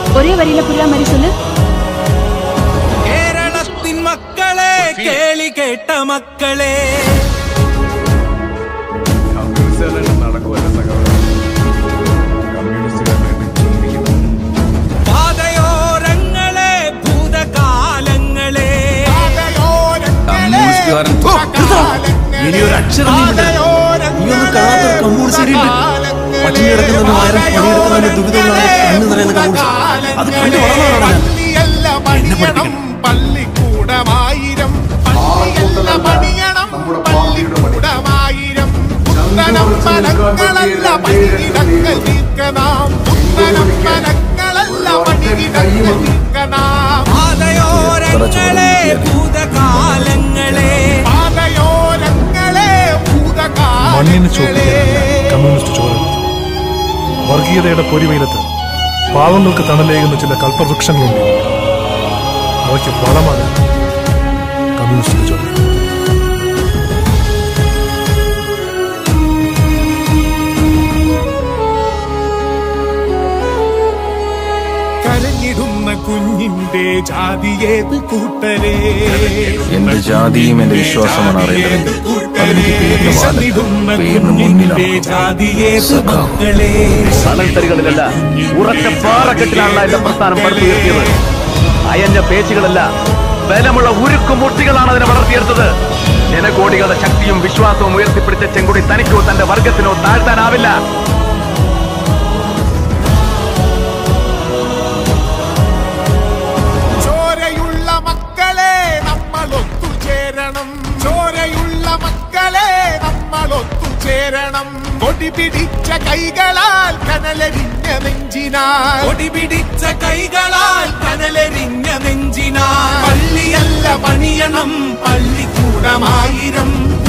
ஒரே வரியில புரியா மாதிரி சொல்லு. கேரளத்தின் மக்களே, கேளி கேட்ட மக்களே, പാതയോരങ്ങളെ ഭൂതകാലങ്ങളെ, ഇനിയൊരു അക്ഷരം പട്ടിണി കിടക്കുന്ന ആയിരം പണിയെടുക്കുന്നതിന്റെ ദുരിതങ്ങളാണ് കണ്ണു നിറയുന്ന കമ്മ്യൂണിസ്റ്റ്. അത് കണ്ടു വളർന്നതാണ് എന്നെ പഠിക്കണം. പള്ളിക്കൂടമായിരം പണിയണം, പള്ളിക്കൂടമായിരം പുത്തനമ്പലങ്ങളല്ല പണിയിടങ്ങൾ തീർക്കണം, പുത്തനമ്പലങ്ങളല്ല പണിയിടങ്ങൾ തീർക്കണം. പാതയോരങ്ങളെ ഭൂതകാലങ്ങളെ, പാതയോരങ്ങളെ ഭൂതകാലങ്ങളെ. കമ്മ്യൂണിസ്റ്റ് ചോര വർഗീയതയുടെ പൊരിവെയിലത്ത് പാവങ്ങൾക്ക് തണലേകുന്ന ചില കൽപ്പവൃക്ഷങ്ങളുണ്ട്. അവയ്ക്ക് വളമാണ് കമ്മ്യൂണിസ്റ്റ് ചോര. കരഞ്ഞിടുന്ന കുഞ്ഞിന്റെ ജാതിയേത് കൂട്ടരെ, എന്റെ ജാതിയും എന്റെ വിശ്വാസമാണ് അറിയേണ്ടത്. കളികളിലല്ല, ഉറച്ച പാറക്കെട്ടിലാണല്ലോ എന്റെ പ്രസ്ഥാനം പടുത്തുയർത്തിയത്. അയഞ്ഞ പേച്ചുകളല്ല, ബലമുള്ള ഉരുക്കുമുട്ടികളാണ് അതിനെ വളർത്തിയെടുത്തത്. ജനകോടികളുടെ ശക്തിയും വിശ്വാസവും ഉയർത്തിപ്പിടിച്ച ചെങ്കുടി തനിക്കോ തന്റെ വർഗത്തിനോ താഴ്ത്താനാവില്ല. ചോരയുള്ള മക്കളെ നമ്മൾ ഒത്തുചേരണം, ചോരയുള്ള മക്കളെ നമ്മൾ ഒത്തുചേരണം. കൊടി പിടിച്ച കൈകളാൽ കനലെരിഞ്ഞ നെഞ്ചിനാൽ, കൊടി പിടിച്ച കൈകളാൽ കനലെരിഞ്ഞ നെഞ്ചിനാൽ, പള്ളിയല്ല പണിയണം, പള്ളിക്കൂടമായിരം